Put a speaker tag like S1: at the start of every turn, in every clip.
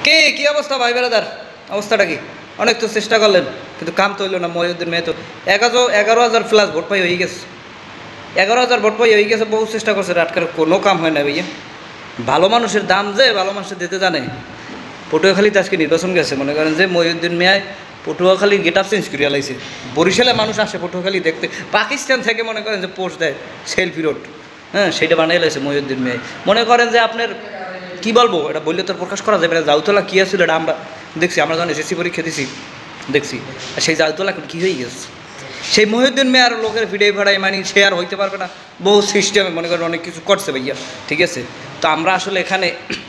S1: কি অবস্থা ভাই বেড়াদার? অবস্থাটা কি? অনেক তো চেষ্টা করলেন কিন্তু কাম তো হইল না। মহিউদ্দিন মেয়ে তো 11,000 প্লাস ভোট পাই হয়ে গেছে। 11,000 ভোট পাই হয়ে গেছে। বহু চেষ্টা করছে, আটকার কোনো কাম হয় না ভাইয়া। ভালো মানুষের দাম যে ভালো মানুষের দিতে জানে। পটুয়াখালীতে আজকে নির্বাচন গেছে, মনে করেন যে মহিউদ্দিন মেয়ে পটুয়াখালী গেট আপ চেঞ্জ করিয়া লাইছে। বরিশালে মানুষ আসে পটুয়াখালী দেখতে, পাকিস্তান থেকে মনে করেন যে পোস্ট দেয় সেলফি রোড, হ্যাঁ সেটা বানিয়ে লাইছে মহিউদ্দিন মেয়ে। মনে করেন যে আপনার কি বলবো, এটা বললে তো প্রকাশ করা যাবে না। জাউতলা কী আসছিল এটা আমরা দেখছি, আমরা যখন এসএসসি পরীক্ষা দিছি দেখছি। আর সেই জাউতলা এখন কী হয়ে গেছে? সেই মহিউদ্দিন মেয়ে আর লোকের ভিড়ে ভাড়ায় মানি সে আর হইতে পারবে না। বহু সিস্টেমে মনে করেন অনেক কিছু করছে ভাইয়া, ঠিক আছে। তো আমরা আসলে এখানে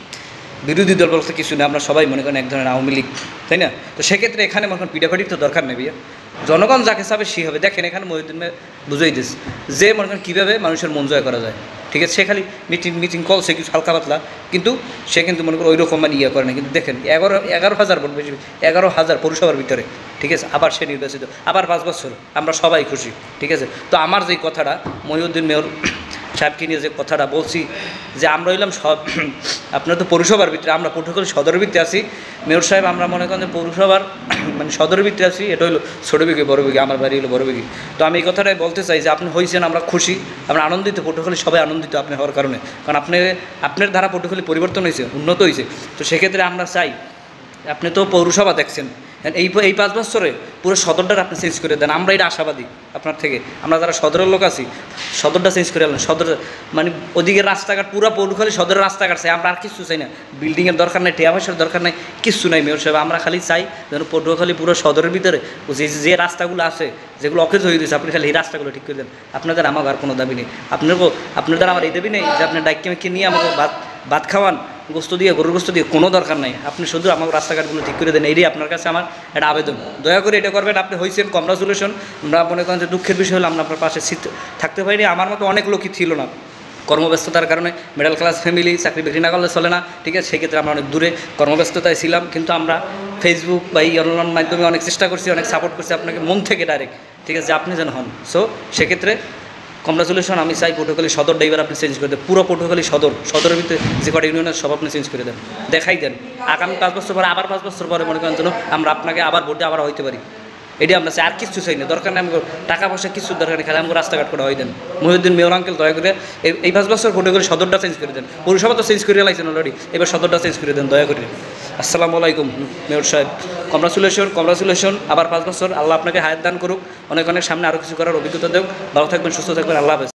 S1: বিরোধী দল বলতে কিছু না, আমরা সবাই মনে করেন এক ধরনের আওয়ামী লীগ, তাই না? তো সেক্ষেত্রে এখানে মনে করেন পিঠাপাটির তো দরকার নেই ভাইয়া। জনগণ যাকে চাবে সে হবে। দেখেন এখানে মহিউদ্দিন মেয়ে বুঝাই দিচ্ছে যে মনে করেন কীভাবে মানুষের মন জয় করা যায়, ঠিক আছে। সে খালি মিটিং কলছে কিছু হালকা পাতলা, কিন্তু সে কিন্তু মনে করো ওই রকম মানে ইয়ে করে না। কিন্তু দেখেন 11,000 ভোট বেশি, 11,000 পৌরসভার ভিতরে, ঠিক আছে। আবার সে নির্বাচিত, আবার 5 বছর, আমরা সবাই খুশি, ঠিক আছে। তো আমার যেই কথাটা মহিউদ্দিন মেয়র সাহেবকে নিয়ে যে কথাটা বলছি যে আমরা হইলাম সব আপনার তো পৌরসভার ভিতরে, আমরা পটুয়াখালী সদরের ভিতরে আছি। মেয়র সাহেব আমরা মনে করেন যে পৌরসভার মানে সদরের ভিতরে আছি। এটা হলো ছোটোবিঘি বড়বিঘি, আমার বাড়ি হলো বড়বিঘি। তো আমি এই কথাটাই বলতে চাই যে আপনি হয়েছেন, আমরা খুশি, আমরা আনন্দিত। পটুয়াখালী সবাই আনন্দিত আপনি হওয়ার কারণে, কারণ আপনার দ্বারা পটুয়াখালী পরিবর্তন হয়েছে, উন্নত হয়েছে। তো সেক্ষেত্রে আমরা চাই, আপনি তো পৌরসভা দেখছেন, এই 5 বছরে পুরো সদরটা আপনি চেঞ্জ করে দেন। আমরা এটা আশাবাদী আপনার থেকে, আমরা যারা সদরের লোক আছি সদরটা চেঞ্জ করে আনলেন। সদর মানে ওদিকে রাস্তাঘাট পুরো পটুয়াখালী সদরের রাস্তাঘাট চাই আমরা, আর কিছু চাই না। বিল্ডিংয়ের দরকার নেই, টিয়া পয়সার দরকার নেই, কিচ্ছু নাই মেয়র সাহেব। আমরা খালি চাই যেন পটুয়াখালী পুরো সদরের ভিতরে যে রাস্তাগুলো আছে যেগুলো অকেজ হয়ে গেছে, আপনি খালি এই রাস্তাগুলো ঠিক করে দেন। আপনাদের আমার আর কোনো দাবি নেই, আপনাদের আমার এই দাবি নেই যে আপনি ডাইকে মেখে নিয়ে আমাকে ভাত খাওয়ান গোস্ত দিয়ে, গরুর গোস্ত দিয়ে, কোনো দরকার নাই। আপনি শুধু আমার রাস্তাঘাটগুলো ঠিক করে দেন, এইটাই আপনার কাছে আমার একটা আবেদন। দয়া করে এটা করবেন। আপনি হয়েছেন, কংগ্রাচুলেশন। আমরা মনে করেন যে দুঃখের বিষয় হলো আমরা আপনার পাশে থাকতে পারিনি। আমার মতো অনেক লোকই ছিল না, কর্মব্যস্ততার কারণে। মিডল ক্লাস ফ্যামিলি, চাকরি বাকরি না করলে চলে না, ঠিক আছে। সেক্ষেত্রে আমরা অনেক দূরে কর্মব্যস্ততায় ছিলাম, কিন্তু আমরা ফেসবুক বা এই অনলাইন মাধ্যমে অনেক চেষ্টা করছি, অনেক সাপোর্ট করছি আপনাকে মন থেকে ডাইরেক্ট, ঠিক আছে, যে আপনি যেন হন। সো সেক্ষেত্রে কংগ্রাচুলেশন। আমি চাই পটুয়াখালী সদর ড্রাইভার আপনি চেঞ্জ করে দেন, পুরো পটুয়াখালী সদরের ভিতরে যে কটা ইউনিয়নের সব আপনি চেঞ্জ করে দেন, দেখাই দেন। আগামী 5 বছর পরে, আবার 5 বছর পরে মনে করেন যেন আমরা আপনাকে আবার ভোটে আবার হইতে পারি। এটাই আমরা চাই, আর কিছু চাই না। দরকার নেই আমাকে টাকা পয়সা কিছু দরকার নেই, খালি আমাকে রাস্তাঘাট করে হয়ে দেন। মহিউদ্দিন মেয়র আঙ্কেল দয়া করে এই 5 বছর পটুয়াখালী সদরটা চেঞ্জ করে দেন। পৌরসভা তো চেঞ্জ করে লাইছেন অলরেডি, এবার সদরটা চেঞ্জ করে দেন দয়া করে। আসসালামু আলাইকুম মেয়র সাহেব, কংগ্রাচুলেশন। আবার 5 বছর, আল্লাহ আপনাকে হায়াত দান করুক, অনেক সামনে আরও কিছু করার অভিজ্ঞতা দেব। ভালো থাকবেন, সুস্থ থাকবেন, আল্লাহ হাফেজ।